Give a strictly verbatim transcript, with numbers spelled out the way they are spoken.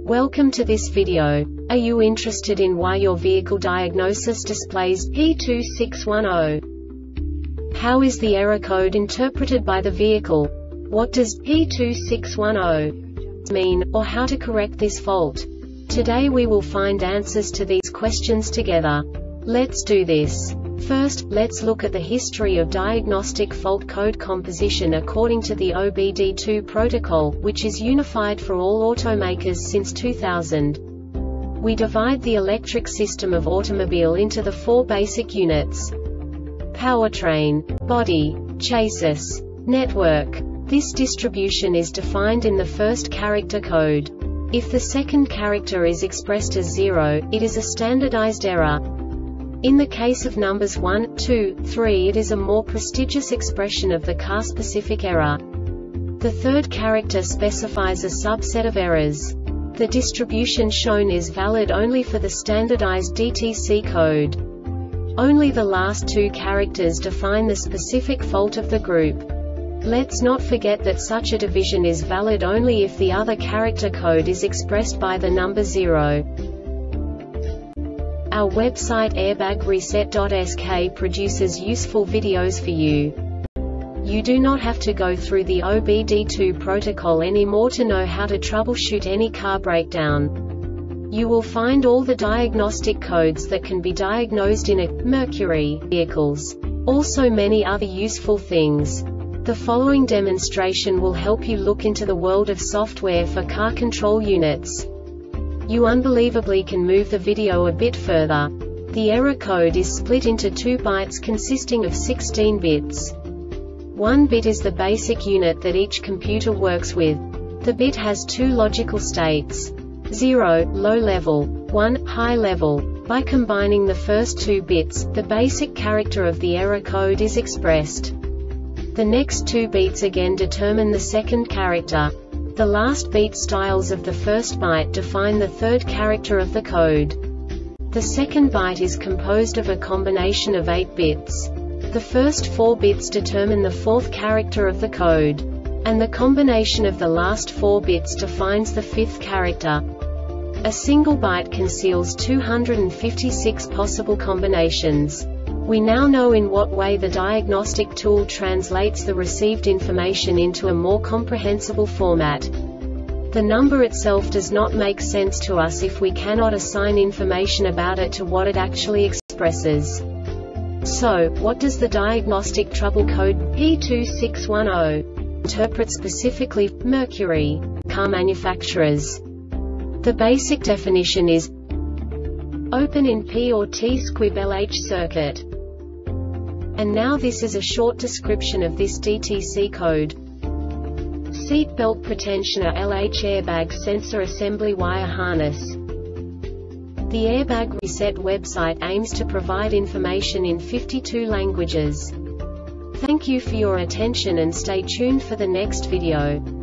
Welcome to this video. Are you interested in why your vehicle diagnosis displays P two six one zero? How is the error code interpreted by the vehicle? What does P two six one zero mean, or how to correct this fault? Today we will find answers to these questions together. Let's do this. First, let's look at the history of diagnostic fault code composition according to the O B D two protocol, which is unified for all automakers since two thousand. We divide the electric system of automobile into the four basic units: powertrain, body, chassis, network. This distribution is defined in the first character code. If the second character is expressed as zero, it is a standardized error. In the case of numbers one, two, three, it is a more prestigious expression of the car-specific error. The third character specifies a subset of errors. The distribution shown is valid only for the standardized D T C code. Only the last two characters define the specific fault of the group. Let's not forget that such a division is valid only if the other character code is expressed by the number zero. Our website airbag reset dot S K produces useful videos for you. You do not have to go through the O B D two protocol anymore to know how to troubleshoot any car breakdown. You will find all the diagnostic codes that can be diagnosed in a Mercury vehicles. Also many other useful things. The following demonstration will help you look into the world of software for car control units. You unbelievably can move the video a bit further. The error code is split into two bytes consisting of sixteen bits. One bit is the basic unit that each computer works with. The bit has two logical states: zero, low level, one, high level. By combining the first two bits, the basic character of the error code is expressed. The next two bits again determine the second character. The last beat styles of the first byte define the third character of the code. The second byte is composed of a combination of eight bits. The first four bits determine the fourth character of the code. And the combination of the last four bits defines the fifth character. A single byte conceals two hundred fifty-six possible combinations. We now know in what way the diagnostic tool translates the received information into a more comprehensible format. The number itself does not make sense to us if we cannot assign information about it to what it actually expresses. So, what does the diagnostic trouble code P two six one zero interpret specifically for Mercury car manufacturers? The basic definition is open in P or T squib L H circuit. And now this is a short description of this D T C code. Seat belt pretensioner L H airbag sensor assembly wire harness. The Airbag Reset website aims to provide information in fifty-two languages. Thank you for your attention and stay tuned for the next video.